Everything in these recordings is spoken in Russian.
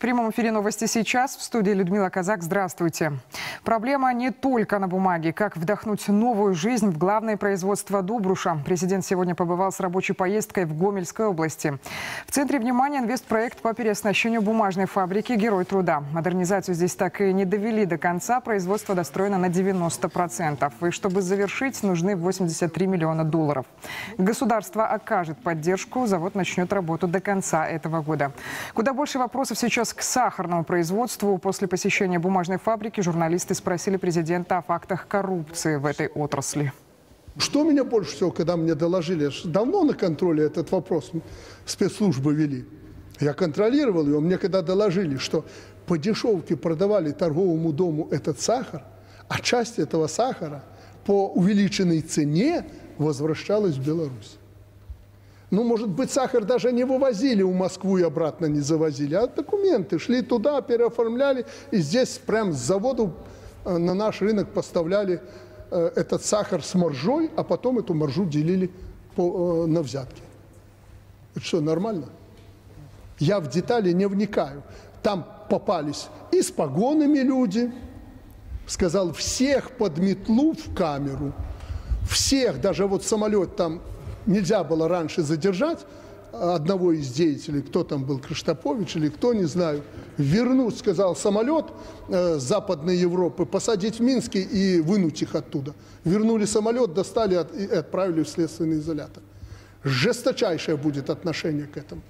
прямом эфире новости сейчас. В студии Людмила Казак. Здравствуйте. Проблема не только на бумаге. Как вдохнуть новую жизнь в главное производство Добруша? Президент сегодня побывал с рабочей поездкой в Гомельской области. В центре внимания инвестпроект по переоснащению бумажной фабрики «Герой труда». Модернизацию здесь так и не довели до конца. Производство достроено на 90%. И чтобы завершить, нужны 83 миллиона долларов. Государство окажет поддержку. Завод начнет работу до конца этого года. Куда больше вопросов сейчас к сахарному производству. После посещения бумажной фабрики журналисты спросили президента о фактах коррупции в этой отрасли. Что меня больше всего, когда мне доложили, давно на контроле этот вопрос спецслужбы вели. Я контролировал его, мне когда доложили, что по дешевке продавали торговому дому этот сахар, а часть этого сахара по увеличенной цене возвращалась в Беларусь. Ну, может быть, сахар даже не вывозили в Москву и обратно не завозили, а документы шли туда, переоформляли, и здесь прям с завода на наш рынок поставляли этот сахар с маржой, а потом эту маржу делили на взятки. Это что, нормально? Я в детали не вникаю. Там попались и с погонами люди, сказал, всех под метлу в камеру, всех, даже вот самолет там нельзя было раньше задержать одного из деятелей, кто там был, Криштопович или кто, не знаю, вернуть, сказал, самолет с Западной Европы, посадить в Минске и вынуть их оттуда. Вернули самолет, достали и отправили в следственный изолятор. Жесточайшее будет отношение к этому.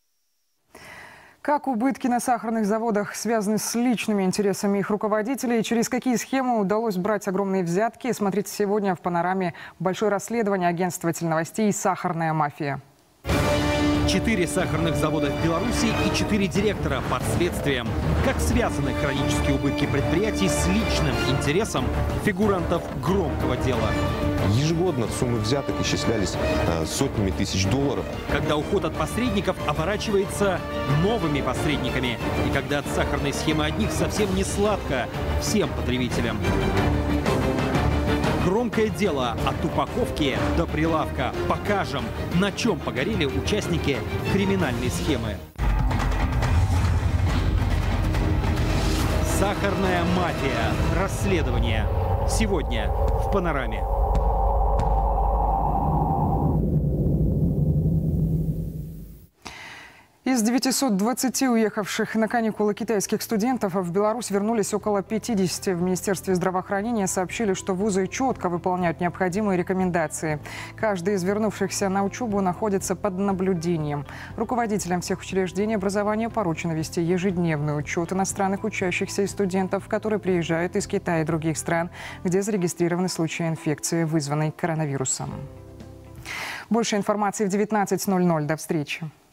Как убытки на сахарных заводах связаны с личными интересами их руководителей, через какие схемы удалось брать огромные взятки, смотрите сегодня в «Панораме». Большое расследование агентства теленовостей «Сахарная мафия». 4 сахарных завода в Беларуси и 4 директора под следствием. Как связаны хронические убытки предприятий с личным интересом фигурантов громкого дела? Ежегодно суммы взяток исчислялись сотнями тысяч долларов. Когда уход от посредников оборачивается новыми посредниками. И когда от сахарной схемы одних совсем не сладко всем потребителям. Громкое дело от упаковки до прилавка. Покажем, на чем погорели участники криминальной схемы. Сахарная мафия. Расследование. Сегодня в «Панораме». Из 920 уехавших на каникулы китайских студентов в Беларусь вернулись около 50. В Министерстве здравоохранения сообщили, что вузы четко выполняют необходимые рекомендации. Каждый из вернувшихся на учебу находится под наблюдением. Руководителям всех учреждений образования поручено вести ежедневный учет иностранных учащихся и студентов, которые приезжают из Китая и других стран, где зарегистрированы случаи инфекции, вызванной коронавирусом. Больше информации в 19:00. До встречи.